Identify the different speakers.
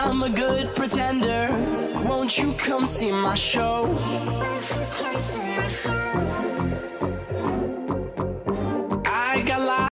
Speaker 1: I'm a good pretender. Won't you come see my show? Won't you come see